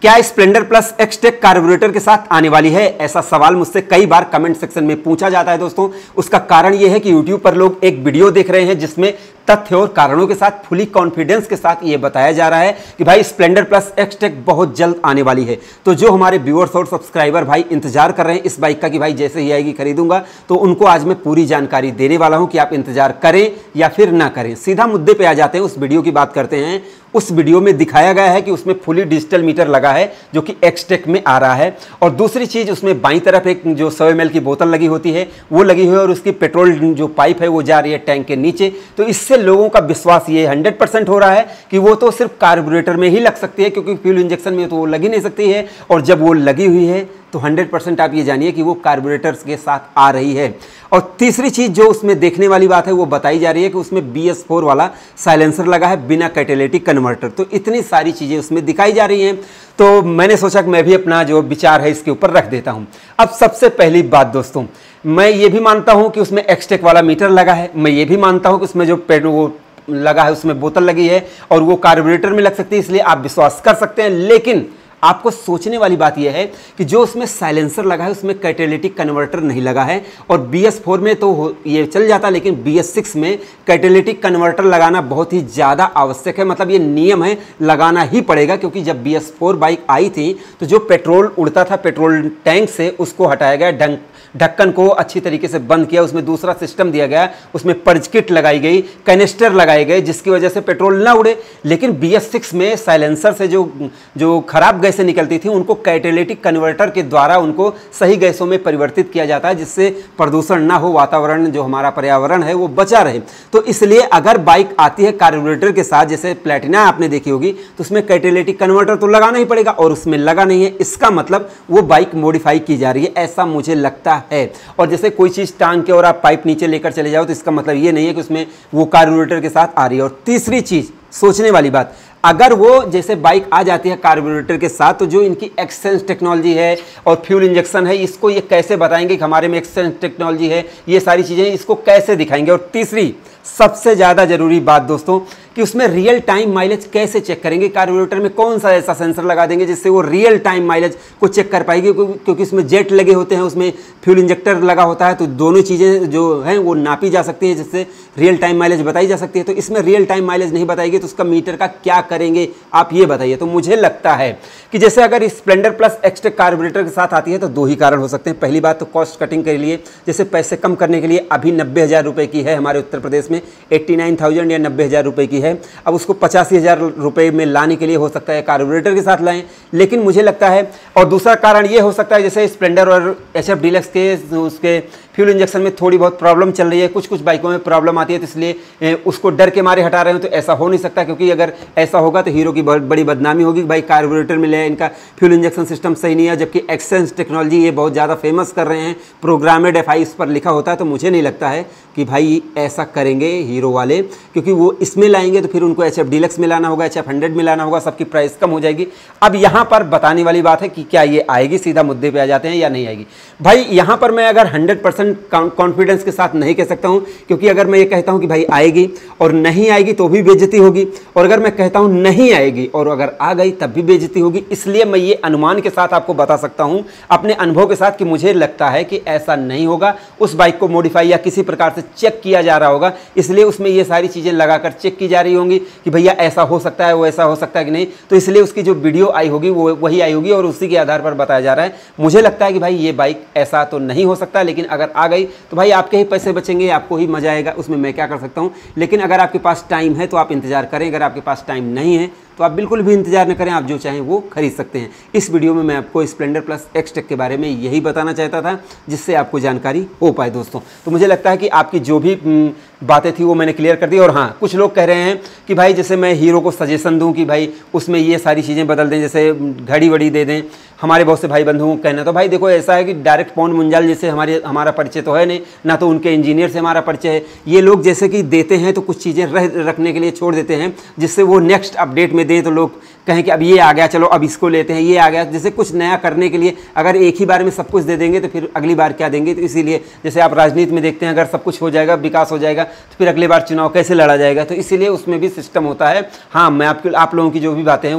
क्या Splendor plus XTEC carburettor के साथ आने वाली है? ऐसा सवाल मुझसे कई बार कमेंट सेक्शन में पूछा जाता है दोस्तों। उसका कारण यह है कि YouTube पर लोग एक वीडियो देख रहे हैं जिसमें तथ्य और कारणों के साथ फुली कॉन्फिडेंस के साथ ये बताया जा रहा है कि भाई स्प्लेंडर प्लस एक्सटेक बहुत जल्द आने वाली है। तो जो हमारे व्यूअर्स और सब्सक्राइबर भाई इंतजार कर रहे हैं इस बाइक का कि भाई जैसे ही आएगी खरीदूंगा, तो उनको आज मैं पूरी जानकारी देने वाला हूं कि आप इंतजार करें या फिर ना करें। सीधा मुद्दे पे आ जाते हैं, उस वीडियो की बात करते हैं। उस वीडियो में दिखाया गया है कि उसमें फुली डिजिटल मीटर लगा है जो कि एक्सटेक में आ रहा है, और दूसरी चीज उसमें बाईं तरफ एक जो 100 ml की बोतल लगी होती है वो लगी हुई है, और उसकी पेट्रोल जो पाइप है वो जा रही है टैंक के नीचे। तो इससे लोगों का विश्वास ये 100% हो रहा है कि वो तो सिर्फ कार्बोरेटर में ही लग सकती है, क्योंकि फ्यूल इंजेक्शन में तो वो लगी नहीं सकती है, और जब वो लगी हुई है तो 100% आप ये जानिए कि वो कार्बोरेटर्स के साथ आ रही है। और तीसरी चीज जो उसमें देखने वाली बात है वो बताई जा रही है कि उसमें BS4 वाला साइलेंसर लगा है बिना कैटालिटिक कन्वर्टर। तो इतनी सारी चीजें उसमें दिखाई जा रही हैं, तो मैंने सोचा कि मैं भी अपना जो विचार है इसके ऊपर रख देता हूं। अब सबसे पहली बात दोस्तों, मैं ये भी मानता हूं कि उसमें एक्सटेक वाला मीटर लगा है, मैं ये भी मानता हूं कि उसमें जो वो लगा है उसमें बोतल लगी है और वो कार्बोरेटर में लग सकती है, इसलिए आप विश्वास कर सकते हैं। लेकिन आपको सोचने वाली बात यह है कि जो उसमें साइलेंसर लगा है उसमें कैटालिटिक कन्वर्टर नहीं लगा है, और BS4 में तो ये चल जाता, लेकिन BS6 में कैटालिटिक कन्वर्टर लगाना बहुत ही ज़्यादा आवश्यक है। मतलब ये नियम है, लगाना ही पड़ेगा, क्योंकि जब BS4 बाइक आई थी तो जो पेट्रोल उड़ता था पेट्रोल टैंक से उसको हटाया गया, ढक्कन को अच्छी तरीके से बंद किया, उसमें दूसरा सिस्टम दिया गया, उसमें पर्ज किट लगाई गई, कैनिस्टर लगाए गए जिसकी वजह से पेट्रोल ना उड़े। लेकिन BS6 में साइलेंसर से जो खराब गैसें निकलती थी उनको कैटालिटिक कन्वर्टर के द्वारा उनको सही गैसों में परिवर्तित किया जाता है, जिससे प्रदूषण ना हो, वातावरण जो हमारा पर्यावरण है वो बचा रहे। तो इसलिए अगर बाइक आती है कार्बोरेटर के साथ, जैसे प्लैटिना आपने देखी होगी, तो उसमें कैटालिटिक कन्वर्टर तो लगाना ही पड़ेगा, और उसमें लगा नहीं है, इसका मतलब वो बाइक मॉडिफाई की जा रही है, ऐसा मुझे लगता है। और जैसे कोई चीज टांग के और आप पाइप नीचे लेकर चले जाओ तो इसका मतलब ये नहीं है कि उसमें वो कार्बोरेटर के साथ आ रही है। और तीसरी चीज सोचने वाली बात, अगर वो जैसे बाइक आ जाती है कार्बोरेटर के साथ, तो जो इनकी एक्सचेंज टेक्नोलॉजी है और फ्यूल इंजेक्शन है, इसको ये कैसे बताएंगे कि हमारे में एक्सचेंज टेक्नोलॉजी है, ये सारी चीजें इसको कैसे दिखाएंगे। और तीसरी सबसे ज्यादा जरूरी बात दोस्तों कि उसमें रियल टाइम माइलेज कैसे चेक करेंगे, कार्बोरेटर में कौन सा ऐसा सेंसर लगा देंगे जिससे वो रियल टाइम माइलेज को चेक कर पाएगी, क्योंकि उसमें जेट लगे होते हैं, उसमें फ्यूल इंजेक्टर लगा होता है, तो दोनों चीज़ें जो हैं वो नापी जा सकती हैं, जिससे रियल टाइम माइलेज बताई जा सकती है। तो इसमें रियल टाइम माइलेज नहीं बताएगी तो उसका मीटर का क्या करेंगे आप ये बताइए। तो मुझे लगता है कि जैसे अगर स्प्लेंडर प्लस एक्सटेक कार्बोरेटर के साथ आती है तो दो ही कारण हो सकते हैं। पहली बात तो कॉस्ट कटिंग के लिए, जैसे पैसे कम करने के लिए, अभी 90,000 रुपये की है हमारे उत्तर प्रदेश में, 89,000 या 90,000 रुपये की है। अब उसको 85,000 रुपये में लाने के लिए हो सकता है कार्बोरेटर के साथ लाएं, लेकिन मुझे लगता है, और दूसरा कारण ये हो सकता है जैसे स्प्लेंडर और HF डीलक्स के उसके फ्यूल इंजेक्शन में थोड़ी बहुत प्रॉब्लम चल रही है, कुछ बाइकों में प्रॉब्लम आती है, तो इसलिए उसको डर के मारे हटा रहे हो। तो ऐसा हो नहीं सकता, क्योंकि अगर ऐसा होगा तो हीरो की बहुत बड़ी बदनामी होगी कि भाई कार्बोरेटर में ले, इनका फ्यूल इंजेक्शन सिस्टम सही नहीं है, जबकि एक्सचेंज टेक्नोलॉजी ये बहुत ज़्यादा फेमस कर रहे हैं, प्रोग्रामेड FI इस पर लिखा होता है। तो मुझे नहीं लगता है कि भाई ऐसा करेंगे हीरो वाले, क्योंकि वो इसमें लाएंगे तो फिर उनको HF डीलक्स में लाना होगा, HF 100 में लाना होगा, सबकी प्राइस कम हो जाएगी। अब यहाँ पर बताने वाली बात है कि क्या ये आएगी, सीधा मुद्दे पे आ जाते हैं, या नहीं आएगी। भाई यहाँ पर मैं अगर 100% कॉन्फिडेंस के साथ नहीं कह सकता हूँ, क्योंकि अगर मैं ये कहता हूँ कि भाई आएगी और नहीं आएगी तो भी बेइज्जती होगी, और अगर मैं कहता हूँ नहीं आएगी और अगर आ गई तब भी बेइज्जती होगी। इसलिए मैं ये अनुमान के साथ आपको बता सकता हूँ अपने अनुभव के साथ कि मुझे लगता है कि ऐसा नहीं होगा। उस बाइक को मॉडिफाई या किसी प्रकार से चेक किया जा रहा होगा, इसलिए उसमें ये सारी चीज़ें लगाकर चेक की जा रही होंगी कि भैया ऐसा हो सकता है, वो ऐसा हो सकता है कि नहीं। तो इसलिए उसकी जो वीडियो आई होगी वो वही आई होगी और उसी के आधार पर बताया जा रहा है। मुझे लगता है कि भाई ये बाइक ऐसा तो नहीं हो सकता, लेकिन अगर आ गई तो भाई आपके ही पैसे बचेंगे, आपको ही मजा आएगा, उसमें मैं क्या कर सकता हूँ। लेकिन अगर आपके पास टाइम है तो आप इंतजार करें, अगर आपके पास टाइम नहीं है तो आप बिल्कुल भी इंतजार न करें, आप जो चाहें वो खरीद सकते हैं। इस वीडियो में मैं आपको स्प्लेंडर प्लस एक्सटेक के बारे में यही बताना चाहता था, जिससे आपको जानकारी हो पाए दोस्तों। तो मुझे लगता है कि आपकी जो भी बातें थी वो मैंने क्लियर कर दी। और हाँ, कुछ लोग कह रहे हैं कि भाई जैसे मैं हीरो को सजेशन दूं कि भाई उसमें ये सारी चीज़ें बदल दें, जैसे घड़ी वड़ी दे दें। हमारे बहुत से भाई बंधुओं को कहना, तो भाई देखो ऐसा है कि डायरेक्ट पवन मुंजाल जैसे हमारा परिचय तो है नहीं, ना तो उनके इंजीनियर से हमारा परिचय है। ये लोग जैसे कि देते हैं तो कुछ चीज़ें रखने के लिए छोड़ देते हैं, जिससे वो नेक्स्ट अपडेट में दें तो लोग कहें कि अब ये आ गया, चलो अब इसको लेते हैं, ये आ गया। जैसे कुछ नया करने के लिए अगर एक ही बार में सब कुछ दे देंगे तो फिर अगली बार क्या देंगे। तो इसीलिए जैसे आप राजनीति में देखते हैं, अगर सब कुछ हो जाएगा, विकास हो जाएगा, तो फिर अगली बार चुनाव कैसे लड़ा जाएगा। तो इसीलिए उसमें भी सिस्टम होता है। हाँ, मैं आप लोगों की जो भी बातें हैं वो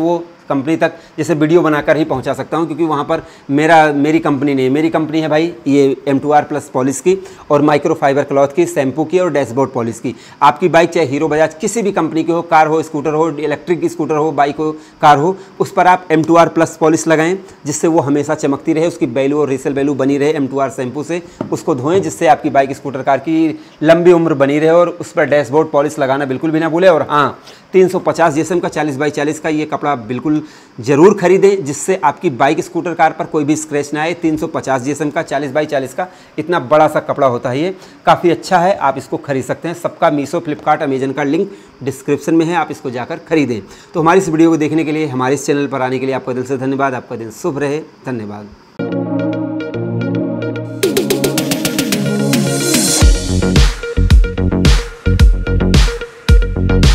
कंपनी तक जैसे वीडियो बनाकर ही पहुंचा सकता हूं, क्योंकि वहां पर मेरी कंपनी नहीं है। मेरी कंपनी है भाई ये M2R+ पॉलिश की और माइक्रो फाइबर क्लॉथ की, शैम्पू की और डैशबोर्ड पॉलिश की। आपकी बाइक चाहे हीरो बजाज किसी भी कंपनी की हो, कार हो, स्कूटर हो, इलेक्ट्रिक स्कूटर हो, बाइक हो, कार हो, उस पर आप M2R+ पॉलिश लगाएं, जिससे वो हमेशा चमकती रहे, उसकी वैल्यू और रीसेल वैल्यू बनी रहे। M2R शैम्पू से उसको धोएं, जिससे आपकी बाइक स्कूटर कार की लंबी उम्र बनी रहे। और उस पर डैशबोर्ड पॉलिश लगाना बिल्कुल भी ना भूलें। और हाँ, 350 GSM का 40x40 का ये कपड़ा बिल्कुल ज़रूर खरीदें, जिससे आपकी बाइक स्कूटर कार पर कोई भी स्क्रैच ना आए। 350 GSM का 40x40 का इतना बड़ा सा कपड़ा होता है, ये काफ़ी अच्छा है, आप इसको खरीद सकते हैं। सबका मीशो, फ्लिपकार्ट, अमेजन का लिंक डिस्क्रिप्शन में है, आप इसको जाकर खरीदें। तो हमारी इस वीडियो को देखने के लिए, हमारे इस चैनल पर आने के लिए आपका दिल से धन्यवाद। आपका दिन शुभ रहे। धन्यवाद।